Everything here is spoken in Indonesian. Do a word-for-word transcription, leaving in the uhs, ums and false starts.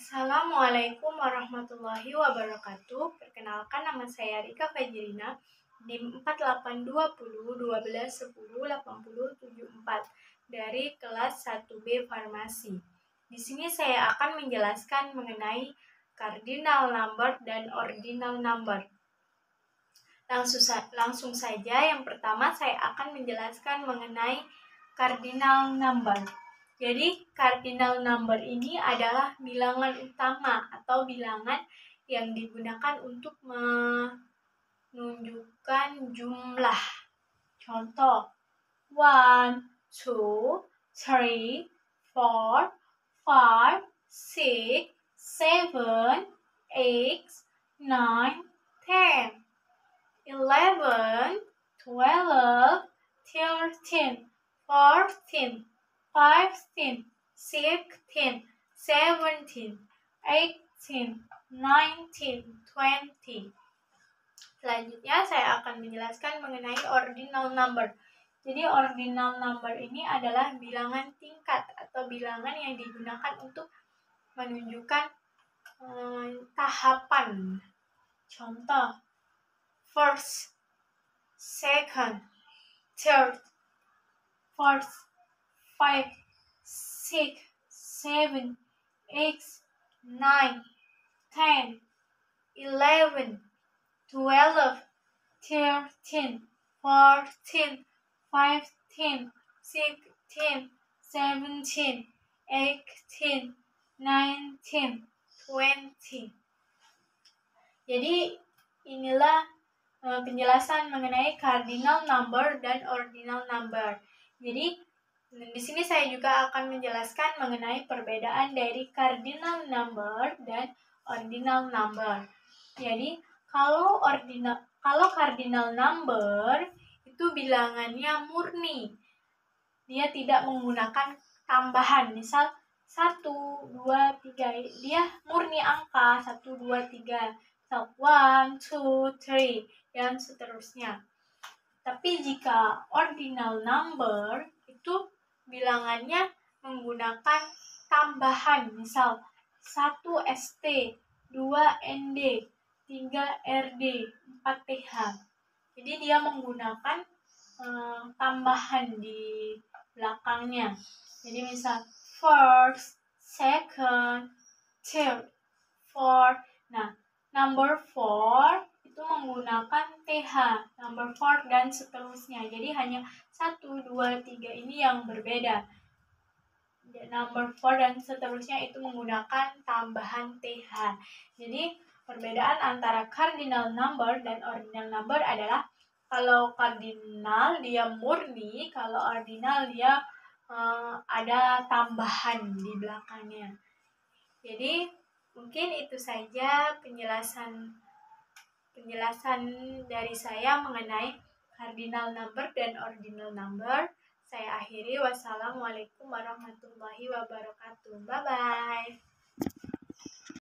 Assalamualaikum warahmatullahi wabarakatuh. Perkenalkan, nama saya Rika Fajrina, NIM empat delapan dua nol dua belas sepuluh delapan nol tujuh empat dari kelas satu B Farmasi. Di sini saya akan menjelaskan mengenai cardinal number dan ordinal number. Langsung, langsung saja, yang pertama saya akan menjelaskan mengenai cardinal number. Jadi, cardinal number ini adalah bilangan utama atau bilangan yang digunakan untuk menunjukkan jumlah. Contoh, one, two, three, four, five, six, seven, eight, nine, ten, eleven, twelve, thirteen, fourteen, fifteen, sixteen, seventeen, eighteen, nineteen, twenty. Selanjutnya saya akan menjelaskan mengenai ordinal number. Jadi ordinal number ini adalah bilangan tingkat atau bilangan yang digunakan untuk menunjukkan eh, tahapan. Contoh, first, second, third, fourth, five, six, seven, eight, nine, ten, eleven, twelve, thirteen, fourteen, fifteen, sixteen, seventeen, eighteen, nineteen, twenty. Jadi inilah uh, penjelasan mengenai cardinal number dan ordinal number. Jadi di sini saya juga akan menjelaskan mengenai perbedaan dari cardinal number dan ordinal number. Jadi, kalau ordinal kalau cardinal number itu bilangannya murni. Dia tidak menggunakan tambahan. Misal satu, dua, tiga. Dia murni angka satu, dua, tiga. So, one, two, three, dan seterusnya. Tapi jika ordinal number itu bilangannya menggunakan tambahan, misal satu S T, dua N D, tiga R D, empat T H. Jadi dia menggunakan eh, tambahan di belakangnya. Jadi misal first, second, third, fourth. Nah, number four itu menggunakan T H, number four, dan seterusnya. Jadi hanya satu, dua, tiga ini yang berbeda. Number four dan seterusnya itu menggunakan tambahan T H. Jadi perbedaan antara cardinal number dan ordinal number adalah kalau cardinal dia murni, kalau ordinal dia uh, ada tambahan di belakangnya. Jadi mungkin itu saja penjelasan penjelasan dari saya mengenai cardinal number dan ordinal number. Saya akhiri. Wassalamualaikum warahmatullahi wabarakatuh. Bye-bye.